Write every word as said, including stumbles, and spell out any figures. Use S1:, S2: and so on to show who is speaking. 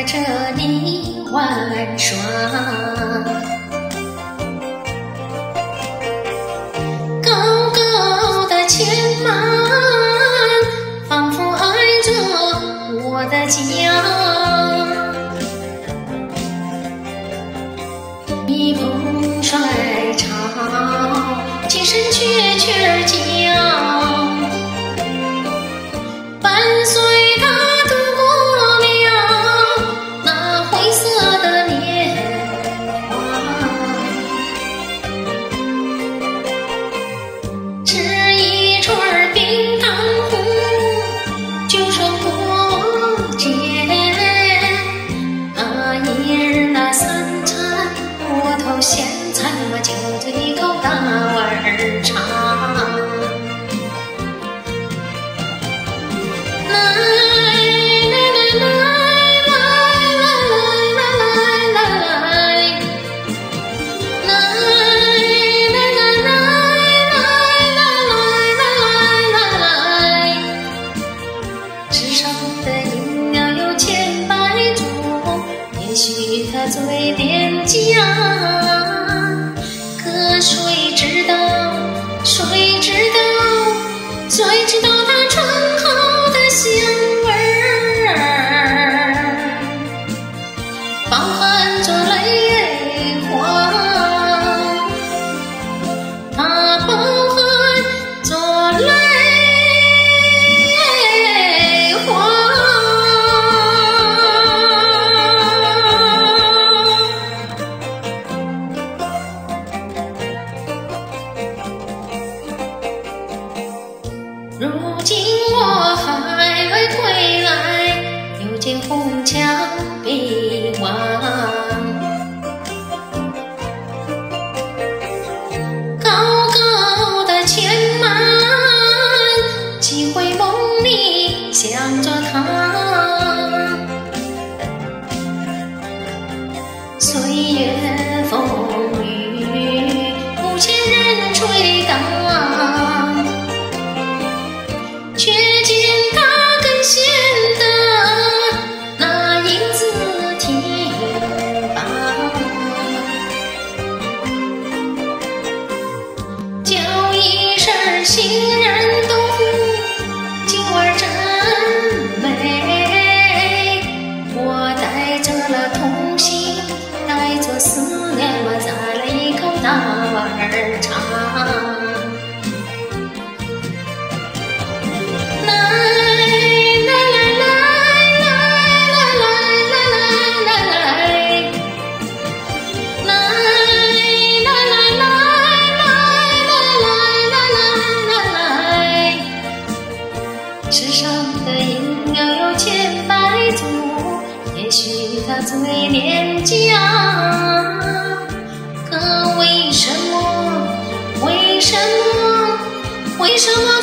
S1: 着你玩耍。高高的牵马，仿佛爱着我的家。一捧衰潮，几声雀雀叫，伴随它度过了那灰色的年华。吃一串冰糖葫芦，就算过节。那一日那三餐，窝头咸菜我就这一口大碗茶。来来来来来来来来来来，来来来来来来来，世上的银要有千百种，也许它最廉价。可谁知道，谁知道，谁知道它醇厚的香味儿，饱含着泪花，它饱含着泪花。如今我还未归来，又见红墙碧瓦。高高的牵马，几回梦里想着他。岁月风雨，无情人吹打，却见他更显得那英姿挺拔，叫一声行人懂，今儿真美。我带着了痛心，带着思念，我咂了一口大碗茶。世上的银要有千百种，也许它最廉价。可为什么？为什么？为什么？